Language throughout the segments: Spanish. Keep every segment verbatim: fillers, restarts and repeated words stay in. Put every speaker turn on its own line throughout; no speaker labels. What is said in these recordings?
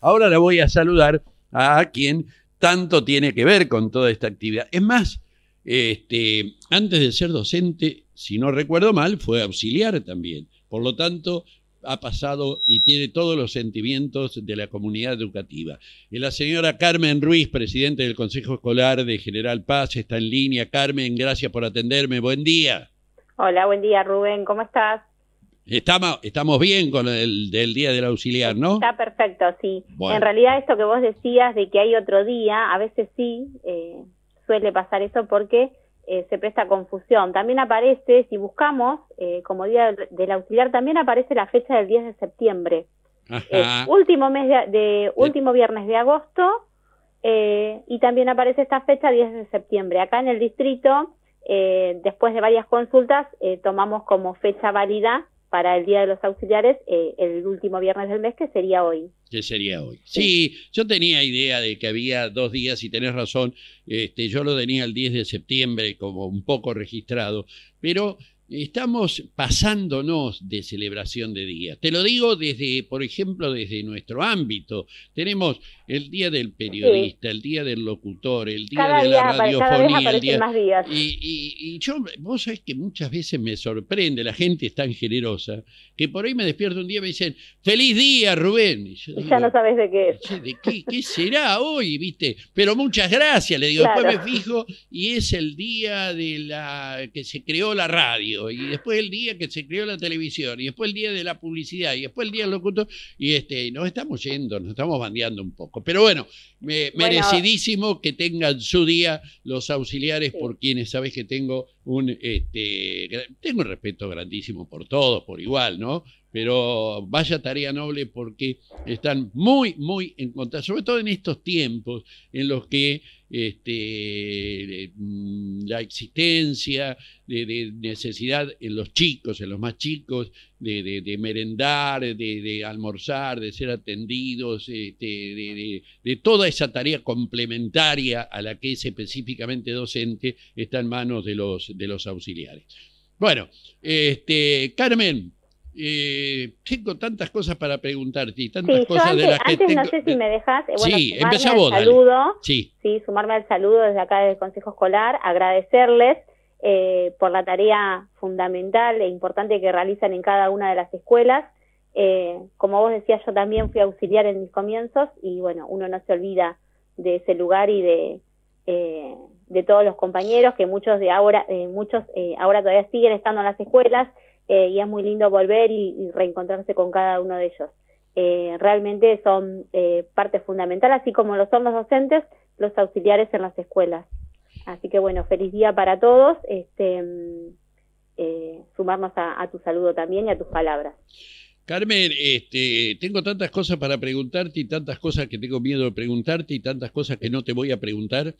Ahora la voy a saludar a quien tanto tiene que ver con toda esta actividad. Es más, este, antes de ser docente, si no recuerdo mal, fue auxiliar también. Por lo tanto, ha pasado y tiene todos los sentimientos de la comunidad educativa. Y la señora Carmen Ruiz, presidente del Consejo Escolar de General Paz, está en línea. Carmen, gracias por atenderme. Buen día.
Hola, buen día, Rubén. ¿Cómo estás?
Estamos, estamos bien con el del Día del Auxiliar, ¿no?
Está perfecto, sí.
Bueno.
En realidad esto que vos decías de que hay otro día, a veces sí, eh, suele pasar eso porque eh, se presta confusión. También aparece, si buscamos, eh, como Día del Auxiliar, también aparece la fecha del diez de septiembre. Eh, último mes de, de último viernes de agosto, eh, y también aparece esta fecha diez de septiembre. Acá en el distrito, eh, después de varias consultas, eh, tomamos como fecha válida para el Día de los Auxiliares eh, el último viernes del mes, que sería hoy.
Que sería hoy. Sí. sí, yo tenía idea de que había dos días y tenés razón. Este, yo lo tenía el diez de septiembre como un poco registrado, pero estamos pasándonos de celebración de días. Te lo digo desde, por ejemplo, desde nuestro ámbito. Tenemos el Día del Periodista, sí, el Día del Locutor, el Día
cada
de
día,
la Radiofonía.
Cada vez
el día,
más días.
Y, y, y yo, vos sabés que muchas veces me sorprende, la gente es tan generosa, que por ahí me despierto un día y me dicen, ¡feliz día, Rubén! Y yo
y
digo,
ya no sabes de qué es.
¿De qué, qué será hoy, viste? Pero muchas gracias, le digo. Claro. Después me fijo y es el día de la que se creó la radio, y después el día que se creó la televisión, y después el día de la publicidad, y después el día del locutor, y este, nos estamos yendo, nos estamos bandeando un poco. Pero bueno, me, bueno merecidísimo que tengan su día los auxiliares, sí, por quienes sabés que tengo un, este, tengo un respeto grandísimo por todos, por igual, ¿no? Pero vaya tarea noble porque están muy, muy en contra, sobre todo en estos tiempos en los que este, la existencia de, de necesidad en los chicos, en los más chicos, de, de, de merendar, de, de almorzar, de ser atendidos, este, de, de, de toda esa tarea complementaria a la que es específicamente docente, está en manos de los, de los auxiliares. Bueno, este, Carmen, Eh, tengo tantas cosas para preguntarte y tantas
sí,
cosas
antes,
de las que
antes
tengo...
no sé si me dejas, eh, bueno,
sí, empezá vos, dale.
Saludo,
sí.
sí, sumarme al saludo desde acá del Consejo Escolar, agradecerles eh, por la tarea fundamental e importante que realizan en cada una de las escuelas. Eh, como vos decías, yo también fui auxiliar en mis comienzos y bueno, uno no se olvida de ese lugar y de eh, de todos los compañeros que muchos de ahora, eh, muchos eh, ahora todavía siguen estando en las escuelas. Eh, y es muy lindo volver y, y reencontrarse con cada uno de ellos. Eh, realmente son eh, parte fundamental, así como lo son los docentes, los auxiliares en las escuelas. Así que bueno, feliz día para todos, este, eh, sumarnos a, a tu saludo también y a tus palabras.
Carmen, este, tengo tantas cosas para preguntarte y tantas cosas que tengo miedo de preguntarte y tantas cosas que no te voy a preguntar,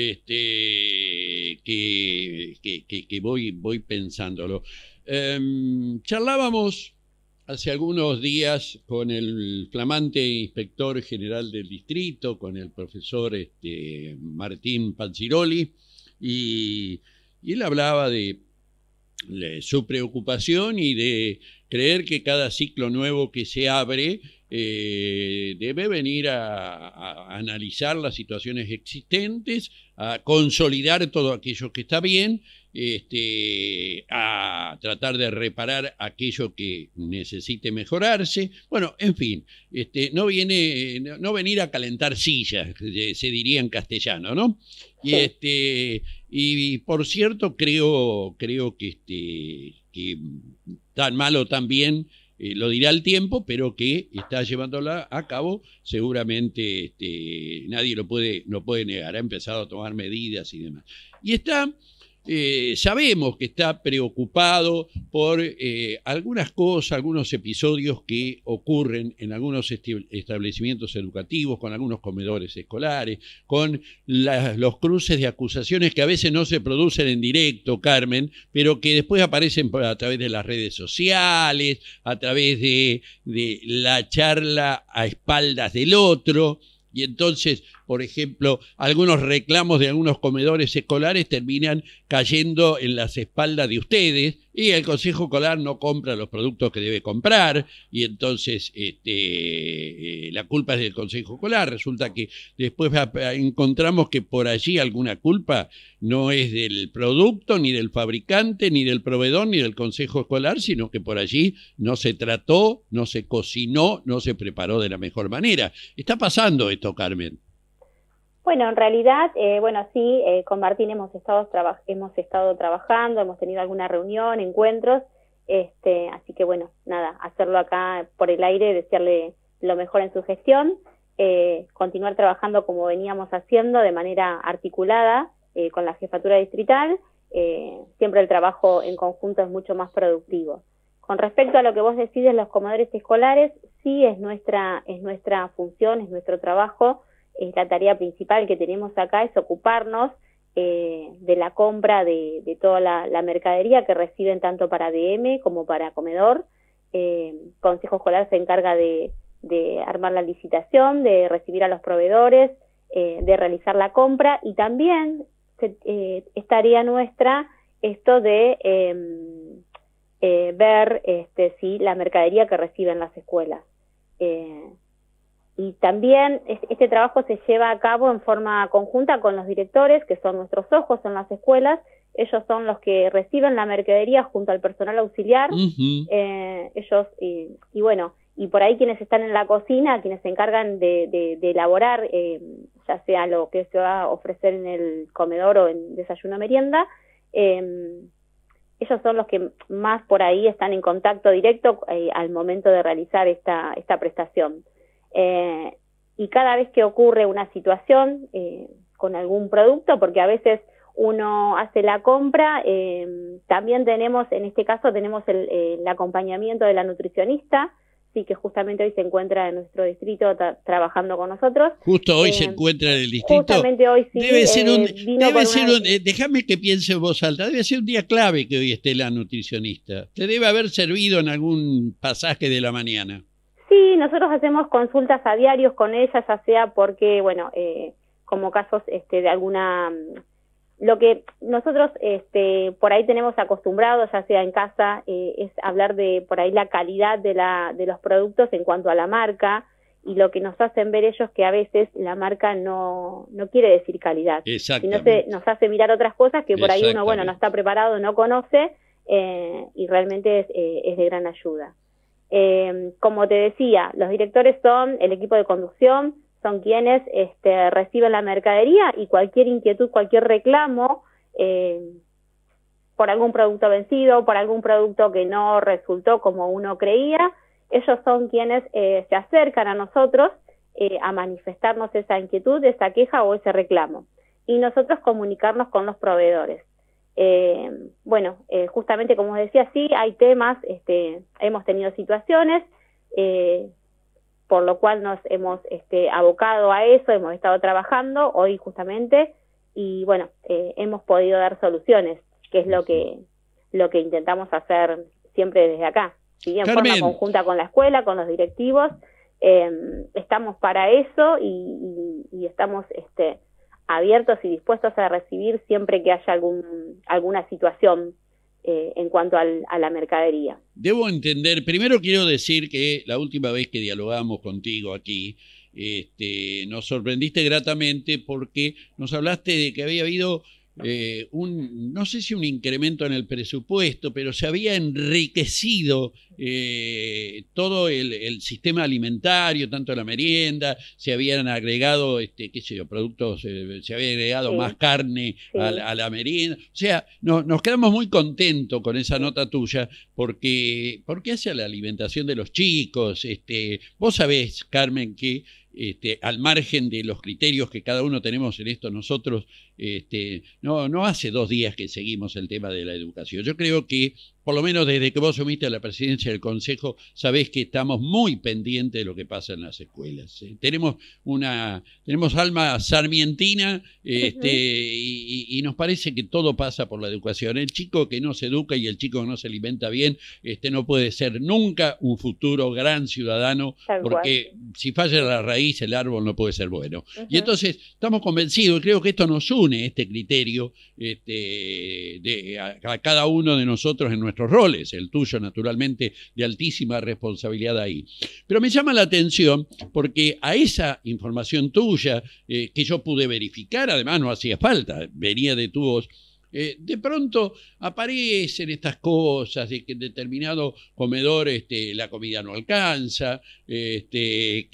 este, que, que, que, que voy, voy pensándolo. Um, charlábamos hace algunos días con el flamante inspector general del distrito, con el profesor este, Martín Panziroli, y, y él hablaba de, de su preocupación y de creer que cada ciclo nuevo que se abre eh, debe venir a, a, a analizar las situaciones existentes, a consolidar todo aquello que está bien, este, a tratar de reparar aquello que necesite mejorarse. Bueno, en fin, este, no viene, no, no venir a calentar sillas, se diría en castellano, ¿no? Y este, y por cierto, creo, creo que este, que tan mal o tan bien, eh, lo dirá el tiempo, pero que está llevándola a cabo, seguramente este, nadie lo puede, lo puede negar, ha empezado a tomar medidas y demás. Y está, eh, sabemos que está preocupado por eh, algunas cosas, algunos episodios que ocurren en algunos establecimientos educativos, con algunos comedores escolares, con la, los cruces de acusaciones que a veces no se producen en directo, Carmen, pero que después aparecen a través de las redes sociales, a través de, de la charla a espaldas del otro. Y entonces, por ejemplo, algunos reclamos de algunos comedores escolares terminan cayendo en las espaldas de ustedes y el Consejo Escolar no compra los productos que debe comprar y entonces este, eh, la culpa es del Consejo Escolar. Resulta que después encontramos que por allí alguna culpa no es del producto, ni del fabricante, ni del proveedor, ni del Consejo Escolar, sino que por allí no se trató, no se cocinó, no se preparó de la mejor manera. Está pasando esto, Carmen.
Bueno, en realidad, eh, bueno, sí, eh, con Martín hemos estado, traba hemos estado trabajando, hemos tenido alguna reunión, encuentros, este, así que bueno, nada, hacerlo acá por el aire, desearle lo mejor en su gestión, eh, continuar trabajando como veníamos haciendo de manera articulada eh, con la jefatura distrital, eh, siempre el trabajo en conjunto es mucho más productivo. Con respecto a lo que vos decís de los comedores escolares, sí es nuestra, es nuestra función, es nuestro trabajo. Es la tarea principal que tenemos acá, es ocuparnos eh, de la compra de, de toda la, la mercadería que reciben tanto para D M como para comedor. Eh, Consejo Escolar se encarga de, de armar la licitación, de recibir a los proveedores, eh, de realizar la compra y también se, eh, es tarea nuestra esto de eh, eh, ver este, si la mercadería que reciben las escuelas. Eh, Y también este trabajo se lleva a cabo en forma conjunta con los directores, que son nuestros ojos en las escuelas. Ellos son los que reciben la mercadería junto al personal auxiliar. Uh-huh. eh, ellos, y, y bueno, y por ahí quienes están en la cocina, quienes se encargan de, de, de elaborar, eh, ya sea lo que se va a ofrecer en el comedor o en desayuno merienda, eh, ellos son los que más por ahí están en contacto directo eh, al momento de realizar esta, esta prestación. Eh, y cada vez que ocurre una situación eh, con algún producto, porque a veces uno hace la compra, eh, también tenemos, en este caso tenemos el, el acompañamiento de la nutricionista, sí, que justamente hoy se encuentra en nuestro distrito tra trabajando con nosotros.
Justo hoy
eh,
se encuentra en el distrito.
Justamente hoy sí.
Debe ser un,
eh, vino
debe ser
una...
un eh, déjame que piense en voz alta, debe ser un día clave que hoy esté la nutricionista. Te debe haber servido en algún pasaje de la mañana.
Sí, nosotros hacemos consultas a diarios con ella, ya sea porque, bueno, eh, como casos este, de alguna... Lo que nosotros este, por ahí tenemos acostumbrados, ya sea en casa, eh, es hablar de por ahí la calidad de, la, de los productos en cuanto a la marca, y lo que nos hacen ver ellos que a veces la marca no, no quiere decir calidad, sino se, nos hace mirar otras cosas que por ahí uno, bueno, no está preparado, no conoce, eh, y realmente es, eh, es de gran ayuda. Eh, como te decía, los directores son el equipo de conducción, son quienes este, reciben la mercadería y cualquier inquietud, cualquier reclamo eh, por algún producto vencido, por algún producto que no resultó como uno creía, ellos son quienes eh, se acercan a nosotros eh, a manifestarnos esa inquietud, esa queja o ese reclamo, y nosotros comunicarnos con los proveedores. Eh, bueno, eh, justamente como decía, sí, hay temas, este, hemos tenido situaciones, eh, por lo cual nos hemos este, abocado a eso, hemos estado trabajando hoy justamente, y bueno, eh, hemos podido dar soluciones, que es lo que, lo que intentamos hacer siempre desde acá, ¿sí? En
Carmen.
forma conjunta con la escuela, con los directivos, eh, estamos para eso y, y, y estamos... este abiertos y dispuestos a recibir siempre que haya algún alguna situación eh, en cuanto al, a la mercadería.
Debo entender, primero quiero decir que la última vez que dialogamos contigo aquí, este, nos sorprendiste gratamente porque nos hablaste de que había habido eh, un, no sé si un incremento en el presupuesto, pero se había enriquecido eh, todo el, el sistema alimentario, tanto la merienda, se habían agregado, este, qué sé yo, productos, eh, se había agregado sí. más carne sí. a, a la merienda. O sea, no, nos quedamos muy contentos con esa nota tuya porque, porque hace a la alimentación de los chicos. Este, vos sabés, Carmen, que Este, al margen de los criterios que cada uno tenemos en esto nosotros, este, no, no hace dos días que seguimos el tema de la educación. Yo creo que, por lo menos desde que vos asumiste la presidencia del Consejo, sabés que estamos muy pendientes de lo que pasa en las escuelas. ¿eh? Tenemos una, tenemos alma sarmientina este, uh-huh. y, y nos parece que todo pasa por la educación. El chico que no se educa y el chico que no se alimenta bien este, no puede ser nunca un futuro gran ciudadano, Tal porque cual. si falla la raíz, el árbol no puede ser bueno. Uh-huh. Y entonces estamos convencidos, y creo que esto nos une, este criterio, este, de, a, a cada uno de nosotros en nuestros roles, el tuyo naturalmente de altísima responsabilidad ahí. Pero me llama la atención porque a esa información tuya, eh, que yo pude verificar, además no hacía falta, venía de tu voz, Eh, de pronto aparecen estas cosas de que en determinado comedor este, la comida no alcanza, este,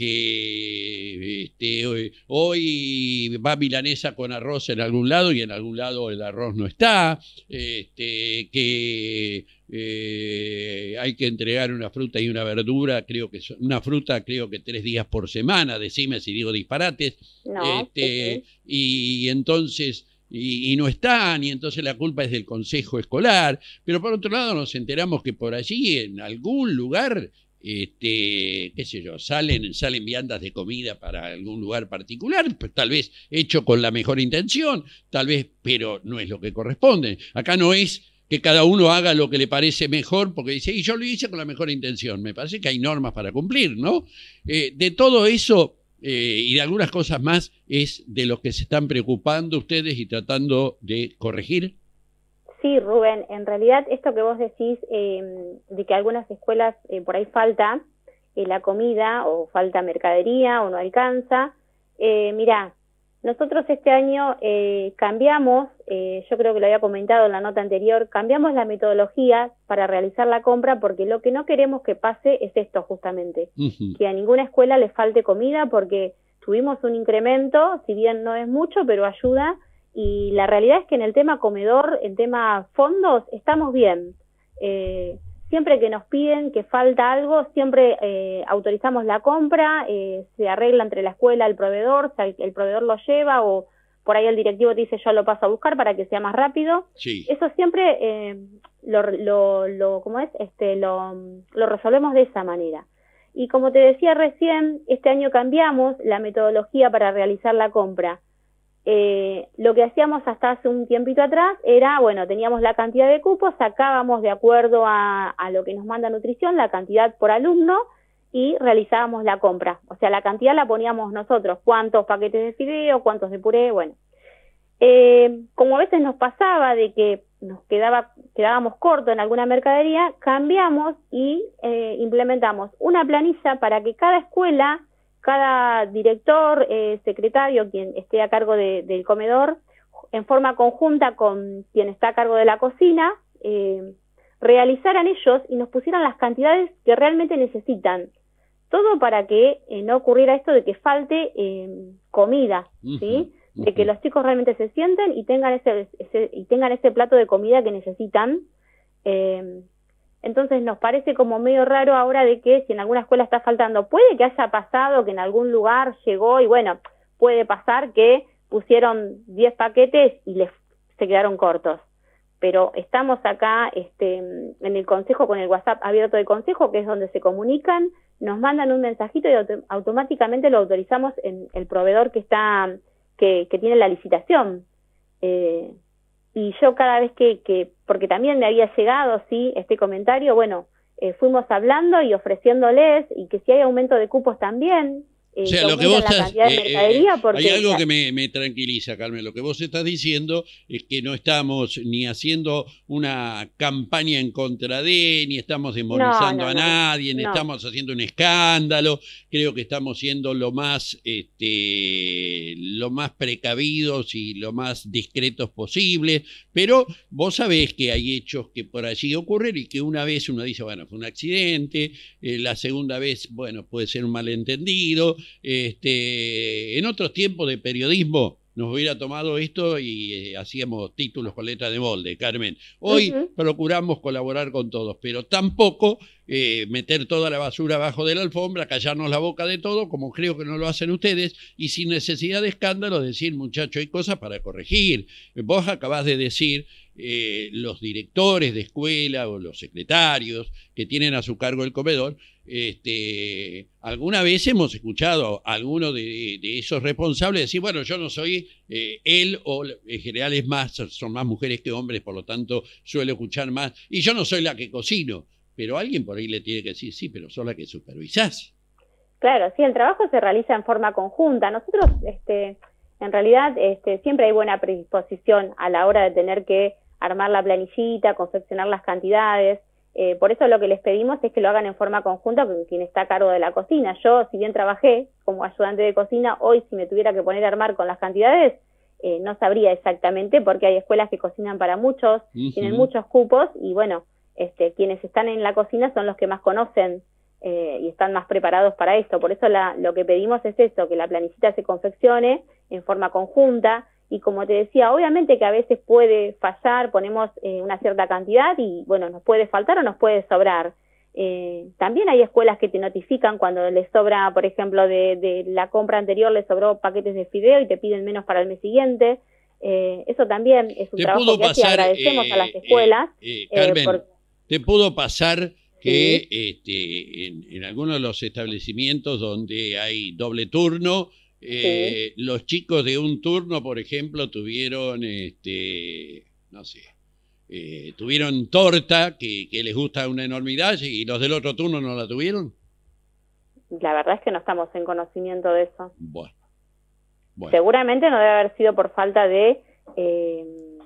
que este, hoy, hoy va milanesa con arroz en algún lado y en algún lado el arroz no está, este, que eh, hay que entregar una fruta y una verdura, creo que son, una fruta creo que tres días por semana, decime si digo disparates,
no,
este,
sí.
y entonces... Y, y no están, y entonces la culpa es del consejo escolar, pero por otro lado nos enteramos que por allí, en algún lugar, este, qué sé yo, salen, salen viandas de comida para algún lugar particular, pues tal vez hecho con la mejor intención, tal vez, pero no es lo que corresponde. Acá no es que cada uno haga lo que le parece mejor, porque dice, y yo lo hice con la mejor intención. Me parece que hay normas para cumplir, ¿no? Eh, de todo eso... Eh, y de algunas cosas más es de lo que se están preocupando ustedes y tratando de corregir.
Sí, Rubén, en realidad esto que vos decís eh, de que algunas escuelas eh, por ahí falta eh, la comida o falta mercadería o no alcanza, eh, mirá, nosotros este año eh, cambiamos, eh, yo creo que lo había comentado en la nota anterior, cambiamos la metodología para realizar la compra porque lo que no queremos que pase es esto justamente, uh-huh. que a ninguna escuela le falte comida porque tuvimos un incremento, si bien no es mucho, pero ayuda, y la realidad es que en el tema comedor, en tema fondos, estamos bien. Eh, Siempre que nos piden que falta algo, siempre eh, autorizamos la compra, eh, se arregla entre la escuela, el proveedor, o sea, el, el proveedor lo lleva o por ahí el directivo te dice yo lo paso a buscar para que sea más rápido.
Sí.
Eso siempre eh, lo, lo, lo, ¿cómo es? Este, lo, lo resolvemos de esa manera. Y como te decía recién, este año cambiamos la metodología para realizar la compra. Eh, lo que hacíamos hasta hace un tiempito atrás era, bueno, teníamos la cantidad de cupos, sacábamos de acuerdo a, a lo que nos manda nutrición, la cantidad por alumno y realizábamos la compra. O sea, la cantidad la poníamos nosotros, cuántos paquetes de fideo, cuántos de puré, bueno. Eh, como a veces nos pasaba de que nos quedaba, quedábamos cortos en alguna mercadería, cambiamos y eh, implementamos una planilla para que cada escuela, cada director, eh, secretario, quien esté a cargo de, del comedor, en forma conjunta con quien está a cargo de la cocina, eh, realizaran ellos y nos pusieran las cantidades que realmente necesitan. Todo para que eh, no ocurriera esto de que falte eh, comida, ¿sí? Uh-huh, uh-huh. De que los chicos realmente se sienten y tengan ese, ese, y tengan ese plato de comida que necesitan. Eh, Entonces nos parece como medio raro ahora de que si en alguna escuela está faltando, puede que haya pasado que en algún lugar llegó y bueno, puede pasar que pusieron diez paquetes y les se quedaron cortos. Pero estamos acá este, en el consejo con el WhatsApp abierto del consejo, que es donde se comunican, nos mandan un mensajito y auto automáticamente lo autorizamos en el proveedor que está que, que tiene la licitación. Eh, Y yo cada vez que, que, porque también me había llegado, sí, este comentario, bueno, eh, fuimos hablando y ofreciéndoles, y que si hay aumento de cupos también, eh,
o sea, lo que vos
la
estás,
cantidad de
eh,
mercadería,
eh,
porque...
hay algo que me, me tranquiliza, Carmen, lo que vos estás diciendo es que no estamos ni haciendo una campaña en contra de, ni estamos demonizando
no, no,
a
no,
nadie, ni
no.
estamos haciendo un escándalo, creo que estamos siendo lo más, este, lo más precavidos y lo más discretos posible, pero vos sabés que hay hechos que por allí ocurren y que una vez uno dice, bueno, fue un accidente, eh, la segunda vez, bueno, puede ser un malentendido. Este, en otros tiempos de periodismo nos hubiera tomado esto y eh, hacíamos títulos con letra de molde, Carmen. Hoy uh-huh. procuramos colaborar con todos, pero tampoco eh, meter toda la basura abajo de la alfombra, callarnos la boca de todo, como creo que no lo hacen ustedes, y sin necesidad de escándalo decir, muchacho, hay cosas para corregir. Vos acabás de decir, eh, los directores de escuela o los secretarios que tienen a su cargo el comedor, Este, alguna vez hemos escuchado a alguno de, de esos responsables decir, bueno, yo no soy eh, él, o en general es más, son más mujeres que hombres, por lo tanto suelo escuchar más, y yo no soy la que cocino, pero alguien por ahí le tiene que decir, sí, pero sos la que supervisás.
Claro, sí, el trabajo se realiza en forma conjunta. Nosotros, este, en realidad, este, siempre hay buena predisposición a la hora de tener que armar la planillita, confeccionar las cantidades. Eh, por eso lo que les pedimos es que lo hagan en forma conjunta con quien está a cargo de la cocina. Yo, si bien trabajé como ayudante de cocina, hoy si me tuviera que poner a armar con las cantidades, eh, no sabría exactamente, porque hay escuelas que cocinan para muchos, uh-huh. tienen muchos cupos, y bueno, este, quienes están en la cocina son los que más conocen eh, y están más preparados para esto. Por eso la, lo que pedimos es eso, que la planillita se confeccione en forma conjunta. Y como te decía, obviamente que a veces puede fallar, ponemos eh, una cierta cantidad y, bueno, nos puede faltar o nos puede sobrar. Eh, también hay escuelas que te notifican cuando les sobra, por ejemplo, de, de la compra anterior les sobró paquetes de fideo y te piden menos para el mes siguiente. Eh, eso también es un trabajo que hace, agradecemos eh, a las escuelas.
Eh, eh, Carmen,
eh, por...
¿te pudo pasar que sí. este, en, en algunos de los establecimientos donde hay doble turno, Eh, sí. los chicos de un turno, por ejemplo, tuvieron, este, no sé, eh, tuvieron torta que, que les gusta una enormidad y los del otro turno no la tuvieron?
La verdad es que no estamos en conocimiento de eso.
Bueno. Bueno.
Seguramente no debe haber sido por falta de eh,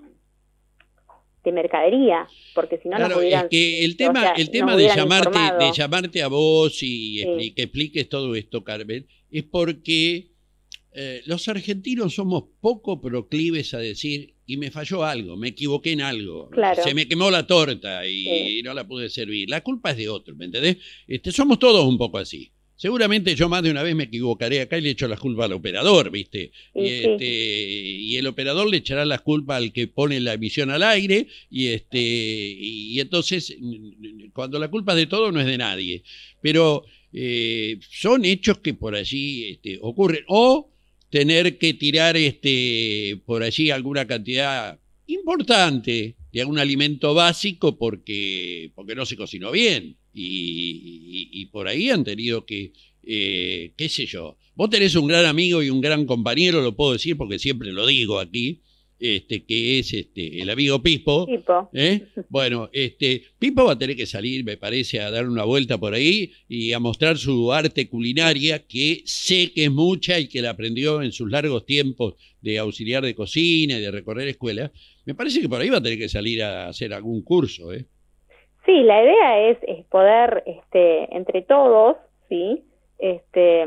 de mercadería, porque si no
claro,
nos hubieran,
es que el tema, o sea, el tema de llamarte, de llamarte a vos y sí. expli que expliques todo esto, Carmen, es porque Eh, los argentinos somos poco proclives a decir, y me falló algo, me equivoqué en algo,
claro.
se me quemó la torta y
sí.
no la pude servir. La culpa es de otro, ¿me entendés? Este, somos todos un poco así. Seguramente yo más de una vez me equivocaré acá y le echo la culpa al operador, ¿viste?
Sí,
y, este, sí. y el operador le echará la culpa al que pone la emisión al aire, y, este, y, y entonces, cuando la culpa es de todo, no es de nadie. Pero eh, son hechos que por allí este, ocurren. O tener que tirar este por allí alguna cantidad importante de algún alimento básico porque, porque no se cocinó bien. Y, y, y por ahí han tenido que, eh, qué sé yo, vos tenés un gran amigo y un gran compañero, lo puedo decir porque siempre lo digo aquí, este que es este el amigo Pipo.
Pipo.
¿Eh? Bueno, este Pipo va a tener que salir, me parece, a dar una vuelta por ahí y a mostrar su arte culinaria, que sé que es mucha y que la aprendió en sus largos tiempos de auxiliar de cocina y de recorrer escuelas. Me parece que por ahí va a tener que salir a hacer algún curso, ¿eh?
Sí, la idea es, es poder, este, entre todos, sí, este,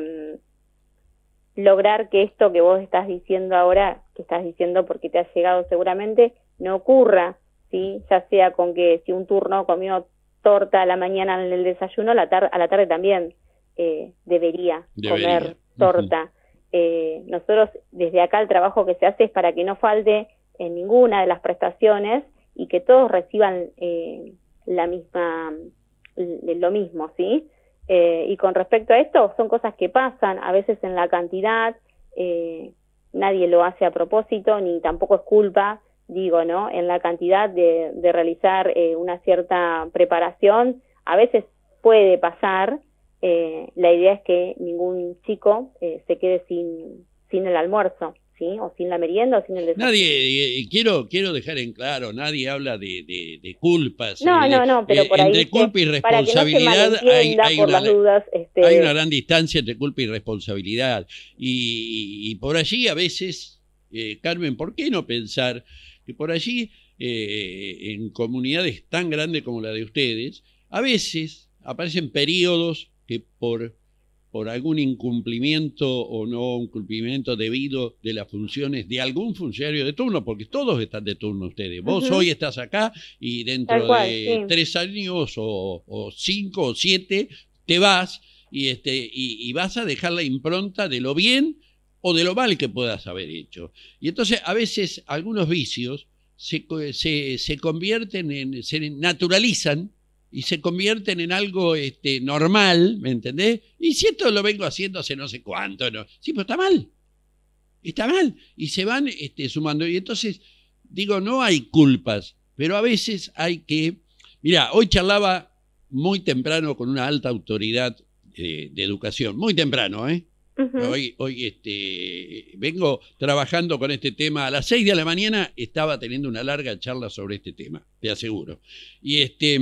lograr que esto que vos estás diciendo ahora, que estás diciendo porque te ha llegado seguramente, no ocurra, ¿sí? Ya sea con que si un turno comió torta a la mañana en el desayuno, a la, tar a la tarde también eh, debería, debería comer torta. Uh-huh. eh, nosotros desde acá el trabajo que se hace es para que no falte en ninguna de las prestaciones y que todos reciban eh, la misma, lo mismo, ¿sí? Eh, y con respecto a esto, son cosas que pasan, a veces en la cantidad, eh, nadie lo hace a propósito, ni tampoco es culpa, digo, ¿no? En la cantidad de, de realizar eh, una cierta preparación, a veces puede pasar, eh, la idea es que ningún chico eh, se quede sin, sin el almuerzo, ¿sí? O sin la merienda o sin el desayuno.
Nadie, eh, quiero quiero dejar en claro, nadie habla de, de, de culpas.
No,
eh,
no, no, pero
eh,
por ahí
entre culpa y responsabilidad
no
hay, hay,
por
una,
las dudas, este...
hay una gran distancia entre culpa y responsabilidad. Y, y por allí a veces, eh, Carmen, ¿por qué no pensar que por allí, eh, en comunidades tan grandes como la de ustedes, a veces aparecen periodos que por... por algún incumplimiento o no un cumplimiento debido de las funciones de algún funcionario de turno, porque todos están de turno ustedes. Vos uh-huh. hoy estás acá y dentro
cual,
de
sí.
tres años o, o cinco o siete te vas y, este, y, y vas a dejar la impronta de lo bien o de lo mal que puedas haber hecho. Y entonces a veces algunos vicios se, se, se convierten en, se naturalizan y se convierten en algo este, normal, ¿me entendés? Y si esto lo vengo haciendo hace no sé cuánto, ¿no? Sí, pero está mal. Está mal. Y se van este, sumando. Y entonces, digo, no hay culpas, pero a veces hay que... Mirá, hoy charlaba muy temprano con una alta autoridad eh, de educación, muy temprano, ¿eh? Uh-huh. Hoy, hoy este, vengo trabajando con este tema. A las seis de la mañana estaba teniendo una larga charla sobre este tema, te aseguro. Y, este,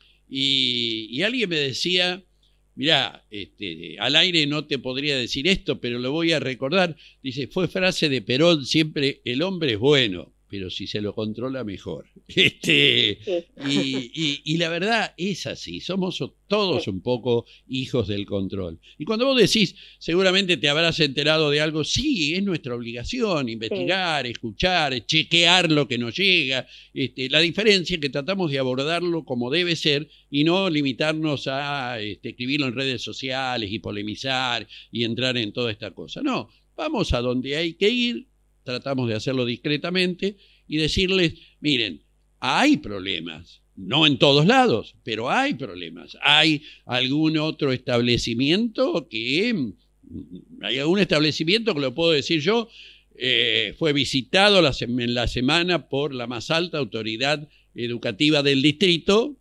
y, y alguien me decía, mirá, este, al aire no te podría decir esto, pero lo voy a recordar. Dice, fue frase de Perón, siempre el hombre es bueno, pero si se lo controla mejor. Este, sí. y, y, y la verdad es así, somos todos un poco hijos del control. Y cuando vos decís, seguramente te habrás enterado de algo, sí, es nuestra obligación investigar, sí. escuchar, chequear lo que nos llega. Este, la diferencia es que tratamos de abordarlo como debe ser y no limitarnos a este, escribirlo en redes sociales y polemizar y entrar en toda esta cosa. No, vamos a donde hay que ir. Tratamos de hacerlo discretamente y decirles, miren, hay problemas, no en todos lados, pero hay problemas. Hay algún otro establecimiento que, hay algún establecimiento que lo puedo decir yo, eh, fue visitado la, en la semana por la más alta autoridad educativa del distrito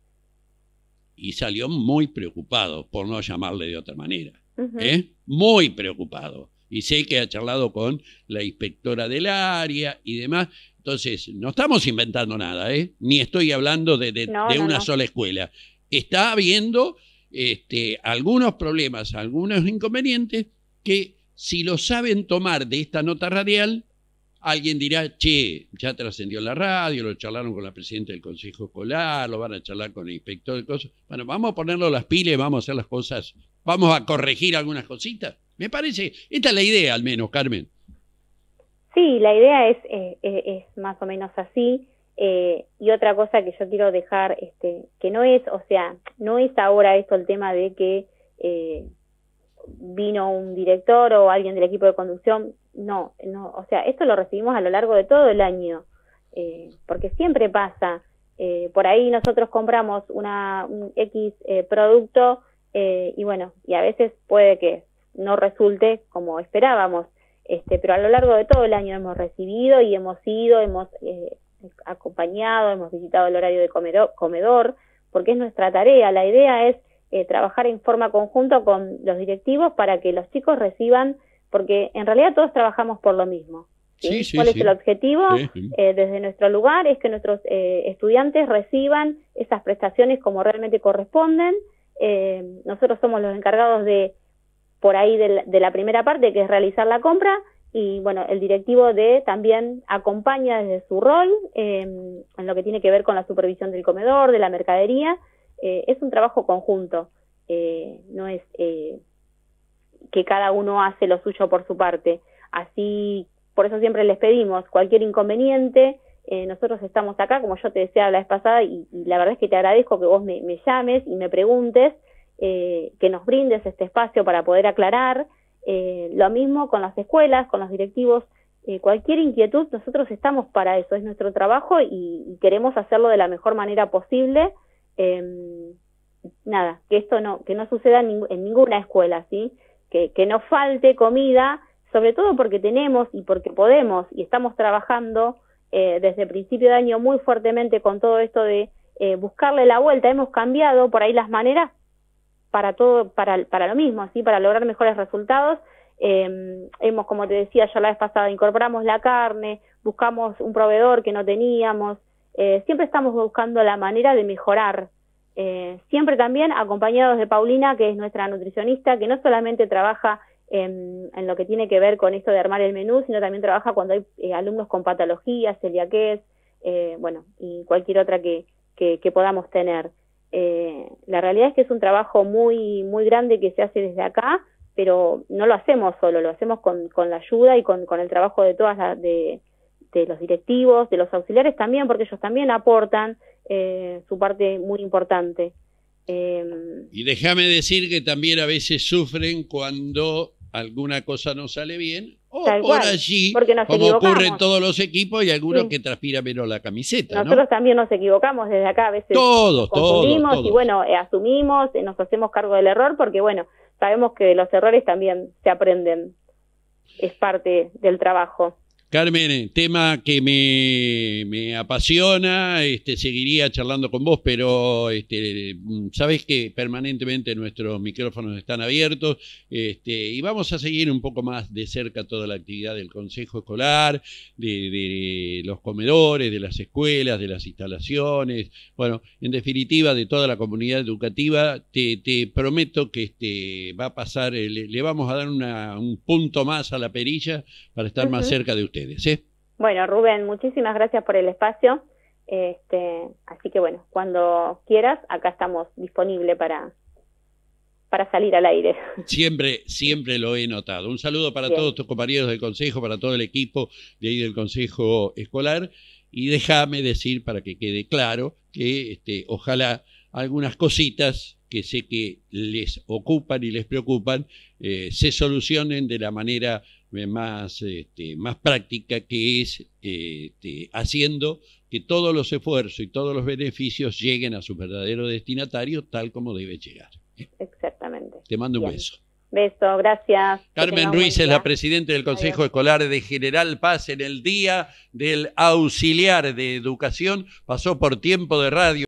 y salió muy preocupado, por no llamarle de otra manera, uh-huh. ¿eh? Muy preocupado. Y sé que ha charlado con la inspectora del área y demás. Entonces, no estamos inventando nada, ¿eh? Ni estoy hablando de, de,
no,
de
no,
una
no.
sola escuela. Está habiendo este, algunos problemas, algunos inconvenientes que si lo saben tomar de esta nota radial, alguien dirá, che, ya trascendió la radio, lo charlaron con la presidenta del Consejo Escolar, lo van a charlar con el inspector del Consejo. Bueno, vamos a ponerlo las pilas, vamos a hacer las cosas, vamos a corregir algunas cositas. Me parece, esta es la idea al menos, Carmen.
Sí, la idea es, eh, es más o menos así. Eh, y otra cosa que yo quiero dejar, este, que no es, o sea, no es ahora esto el tema de que eh, vino un director o alguien del equipo de conducción. No, no, o sea, esto lo recibimos a lo largo de todo el año, eh, porque siempre pasa. Eh, por ahí nosotros compramos una, un X eh, producto eh, y bueno, y a veces puede que no resulte como esperábamos, este, pero a lo largo de todo el año hemos recibido y hemos ido, hemos eh, acompañado, hemos visitado el horario de comedor, comedor, porque es nuestra tarea. La idea es eh, trabajar en forma conjunta con los directivos para que los chicos reciban, porque en realidad todos trabajamos por lo mismo. ¿Sí? Sí, sí, ¿Cuál sí. es el objetivo? Sí, sí. Eh, desde nuestro lugar es que nuestros eh, estudiantes reciban esas prestaciones como realmente corresponden. Eh, nosotros somos los encargados de por ahí de la, de la primera parte, que es realizar la compra, y bueno, el directivo de también acompaña desde su rol eh, en lo que tiene que ver con la supervisión del comedor, de la mercadería. Eh, es un trabajo conjunto, eh, no es eh, que cada uno hace lo suyo por su parte. Así, por eso siempre les pedimos cualquier inconveniente, eh, nosotros estamos acá, como yo te decía la vez pasada, y, y la verdad es que te agradezco que vos me, me llames y me preguntes, Eh, que nos brindes este espacio para poder aclarar. Eh, lo mismo con las escuelas, con los directivos, eh, cualquier inquietud, nosotros estamos para eso, es nuestro trabajo y, y queremos hacerlo de la mejor manera posible. Eh, nada, que esto no, que no suceda en, ning en ninguna escuela, ¿sí? Que, que no falte comida, sobre todo porque tenemos y porque podemos y estamos trabajando eh, desde el principio de año muy fuertemente con todo esto de eh, buscarle la vuelta. Hemos cambiado por ahí las maneras para todo, para, para lo mismo, ¿sí? Para lograr mejores resultados. Eh, hemos, como te decía yo la vez pasada, incorporamos la carne, buscamos un proveedor que no teníamos, eh, siempre estamos buscando la manera de mejorar, eh, siempre también acompañados de Paulina, que es nuestra nutricionista, que no solamente trabaja en, en lo que tiene que ver con esto de armar el menú, sino también trabaja cuando hay eh, alumnos con patologías, celiaqués, eh, bueno, y cualquier otra que, que, que podamos tener. Eh, la realidad es que es un trabajo muy muy grande que se hace desde acá, pero no lo hacemos solo, lo hacemos con, con la ayuda y con, con el trabajo de todas las, de, de los directivos, de los auxiliares también, porque ellos también aportan eh, su parte muy importante. Eh,
y déjame decir que también a veces sufren cuando alguna cosa no sale bien, o
Tal
por
cual,
allí,
porque nos
como
equivocamos.
ocurre en todos los equipos, hay algunos
Sí.
que transpira menos la camiseta,
Nosotros
¿no?
también nos equivocamos desde acá, a veces
Todos,
confundimos
todos, todos.
y bueno, eh, asumimos, eh, nos hacemos cargo del error porque bueno, sabemos que de los errores también se aprenden, es parte del trabajo.
Carmen, tema que me, me apasiona, este, seguiría charlando con vos, pero este, sabés que permanentemente nuestros micrófonos están abiertos, este, y vamos a seguir un poco más de cerca toda la actividad del Consejo Escolar, de, de los comedores, de las escuelas, de las instalaciones, bueno, en definitiva de toda la comunidad educativa. Te, te prometo que este, va a pasar, le, le vamos a dar una, un punto más a la perilla para estar uh-huh. más cerca de ustedes. ¿Sí?
Bueno, Rubén, muchísimas gracias por el espacio. Este, así que bueno, cuando quieras, acá estamos disponibles para, para salir al aire.
Siempre, siempre lo he notado. Un saludo para Bien. todos tus compañeros del Consejo, para todo el equipo de ahí del Consejo Escolar. Y déjame decir, para que quede claro, que este, ojalá algunas cositas que sé que les ocupan y les preocupan, eh, se solucionen de la manera más, este, más práctica, que es este, haciendo que todos los esfuerzos y todos los beneficios lleguen a su verdadero destinatario tal como debe llegar.
Exactamente.
Te mando
Bien.
un beso.
Beso, gracias.
Carmen Ruiz es la presidenta del Consejo Adiós. Escolar de General Paz en el Día del Auxiliar de Educación. Pasó por Tiempo de Radio.